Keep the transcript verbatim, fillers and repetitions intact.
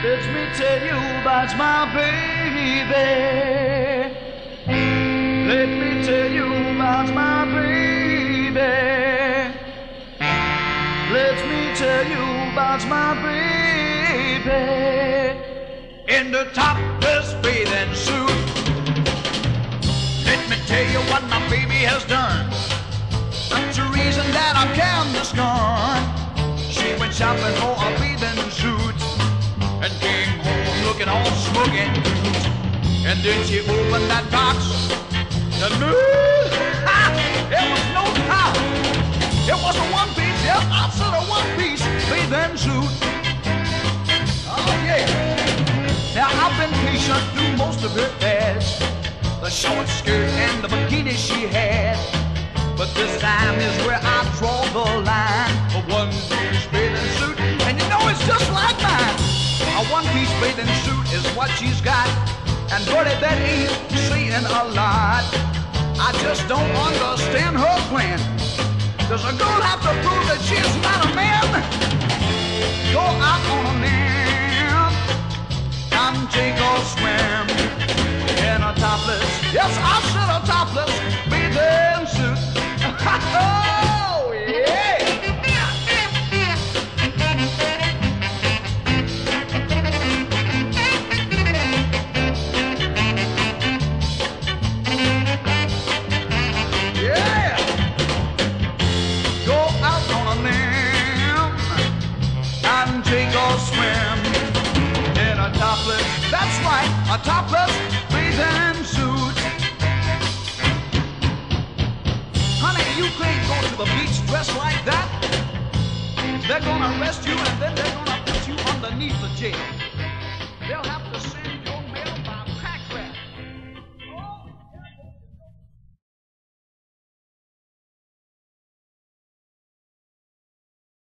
Let me tell you about my baby. Let me tell you about my baby. Let me tell you about my baby. In the topless bathing suit. Let me tell you what my baby has done. That's the reason that I'm canvas gone. She went shopping for a bathing suit and came home looking all smug and cute. And then she opened that box and look, ha! It was no top. It was a one-piece, yes, I said a one-piece bathing suit. Oh yeah. Now I've been patient through most of her fads, the short skirt and the bikini she had. But this time is where I draw the line. A one-piece bathing suit, and you know it's just like mine. A one-piece bathing suit is what she's got, and buddy, that ain't saying a lot. I just don't understand her plan. Does a girl have to prove that she's not a man? Go out on a limb and take a swim in a topless, yes, I said a topless bathing suit. Oh, yeah! Yeah! Go out on a limb and take a swim in a topless, that's right, a topless bathing suit. Honey, you can't go to the beach dressed like that. They're gonna arrest you and then they're gonna put you underneath the jail.